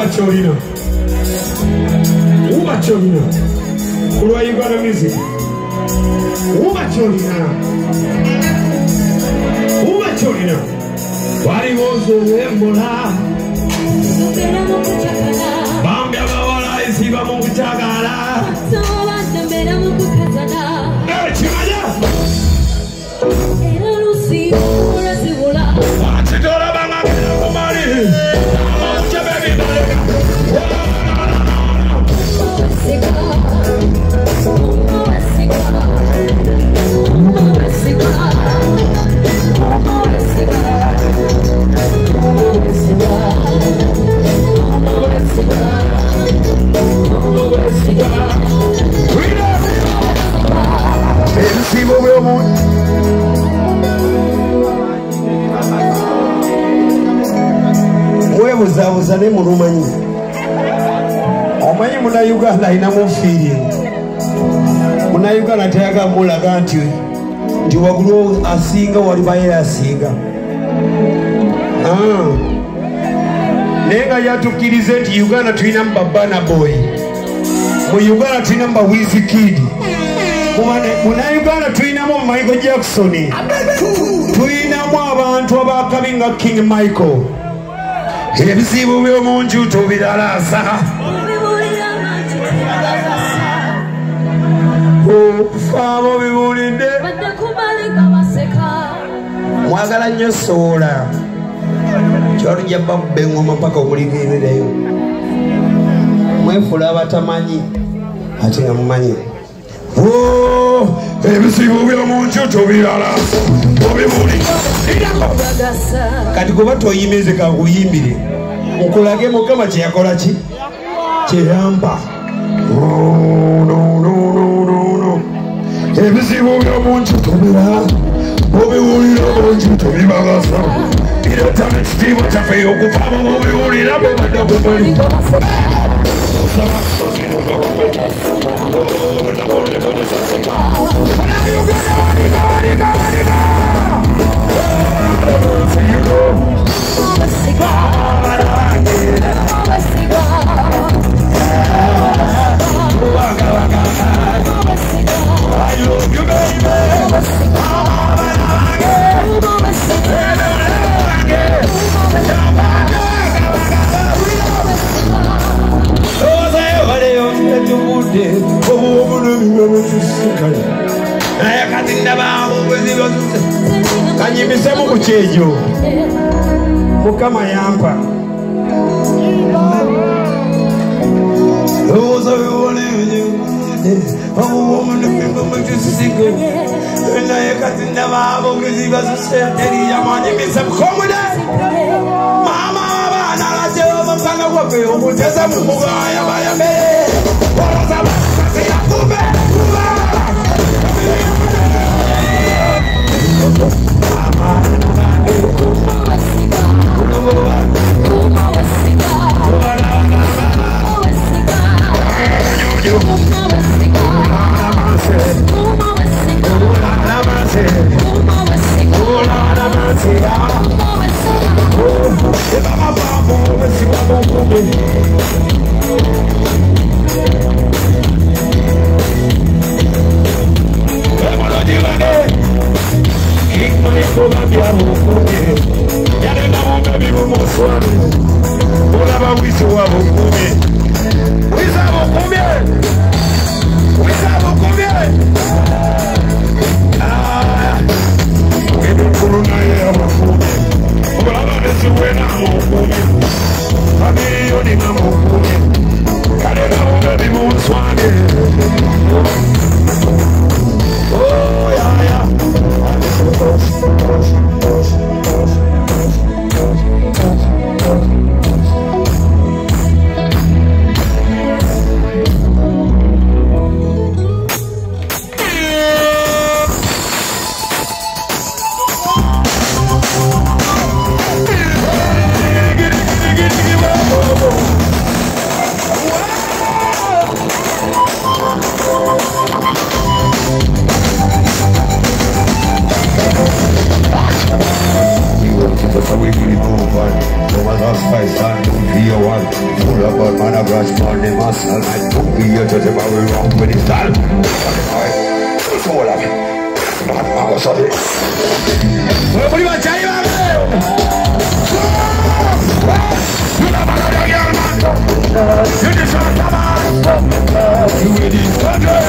Cholina. Uma Cholina. Kulwa Uganda music. Uma Cholina. Uma Cholina. Wali wozo wembola. Bambia bawala isiba mukuchagala. Chimaya. Wachitola banga kumali. Amucha baby baby. Webuzabuza ne mulumanyi omanyi muna Uganda inamu feeling muna Uganda teyaga mulaga nti wagulu asinga wali baye asinga nenga yatukirize nti Uganda tulina Burna Boy mu Uganda tulina Wizkid muna Uganda tulinamu Michael Jackson tulinamu abantu abakabinga King Michael ebizibu by'omunju tubiralasa okufaabo bibulidde mwagala nnyo soola kyolujja bakubba engoma paka omuliviirireyo mwefula abatamanyi ate nga mumanyi ebizibu by'omunju tubiralasa obibulidde kati kuba toyimeze kakuyimbire mukulage Mukama kyeyakola ki kyeyamba ebizibu by'omunju tubira obiwulira munju tubibagasa iretana ekitiibwa kyaffe okufaamo mubiwulira bwebadde kumali kanyimisemu ku kyejo Mukama yampa about man of rush money muscle. I don't be here to tell me wrong with his style. So what up? I'm sorry. What do you want to say? You never know the girl, man. You just want to come you with this country.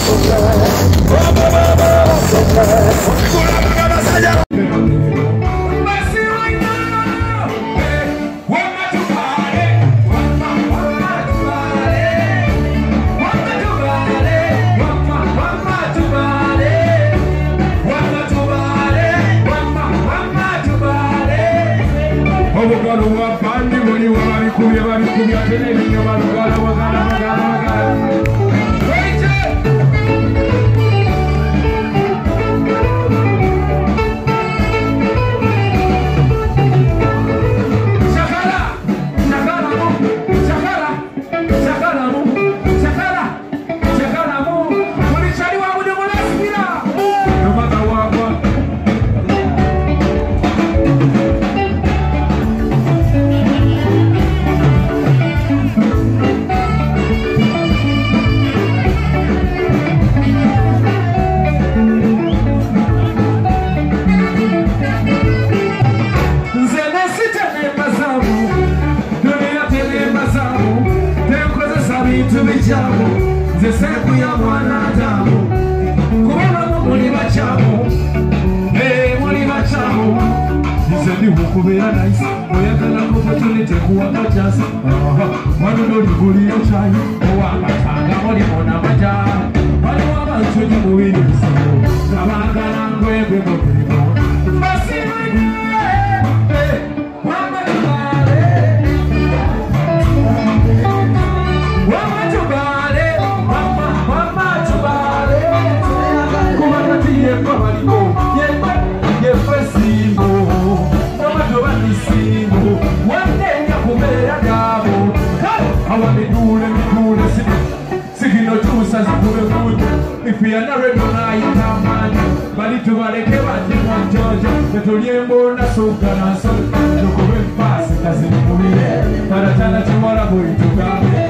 If we are not ready tonight, man, but it will be a judge. The Toliembo, na soka na so, you go in fast, it doesn't move it. But I tell you what I'm going to go.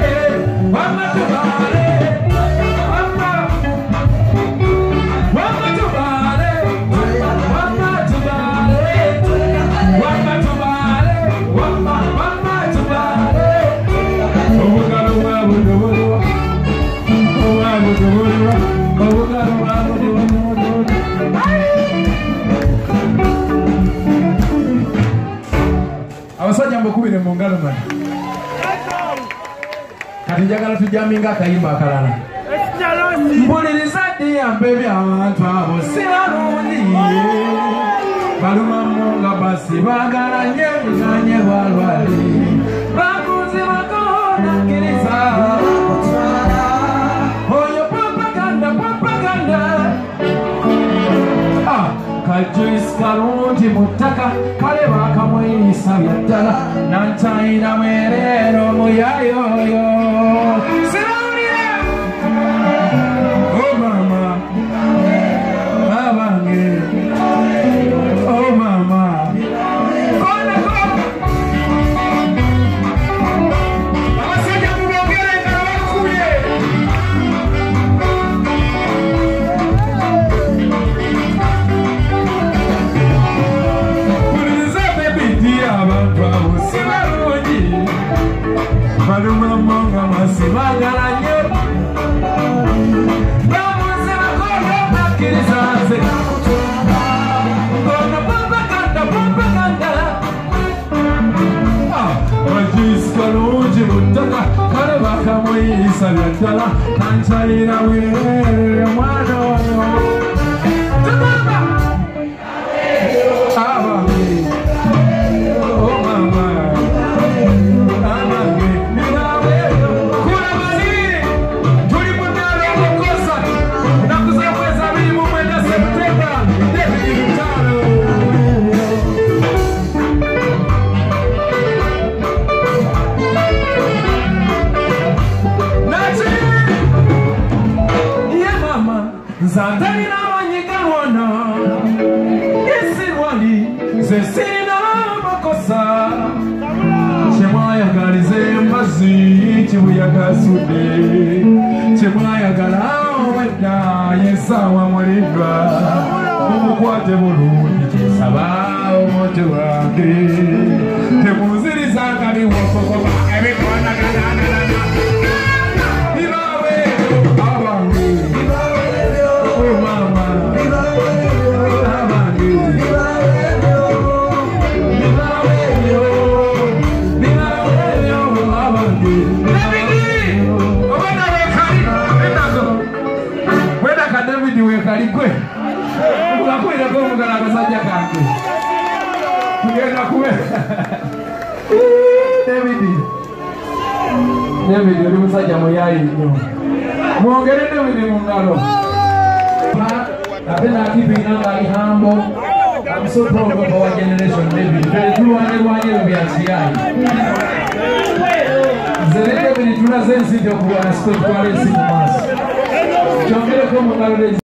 Mama to Bale, Mama to Bale, Mama to Bale, Mama to Bale, Mama to Bale. Oh, we got a well, abasajja mbukubire mu ngalo mani kati njagala tujaminga akayimba akalala mpuliriza ddi yambe by'abantu abo si balungi balumamu nga basi baagala nnyo ebizanye balwali bakuzibako nakkiriza oyo propaganda kajuisi kalungi mu ttaka kale bakamweyisa bya ddala nanchayina mwerero muyayoyo sirawulire oh mama babange oh mama konako abasajja mubogere nga bakubye abantu abo si balungi balumamu nga basibagala nnyo bamuzibako bakkiriza nze ono propaganda bajuisi kalungi mu ttaka kale bakamweyisa bya ddala nanchayira bwerere omwana oyo tugamba abange Zantalina wanyigalwana isirwali zesirina makosa shemwayagalize mbazi kasozi kibuyaga sudde kyemwayagala wedda yesaawa mulindwa mumukwate bulungi kisaba omuti wange temunzirizanga biwokokoba ebikwanagana bibawe abange mama abange David wekali kwe unakwenda kwa mugala akasajja kange tugenda kuwe David oli musajja muyayi nnyo mwongere David mu ngalo ate n'akipinga ng'ali humble. I'm so proud of our generation, David. Tulwanirwanye byasiyayi zere David tunaze ensito kuwa na spiritual ensi mu maaso kyongereko mu ngalo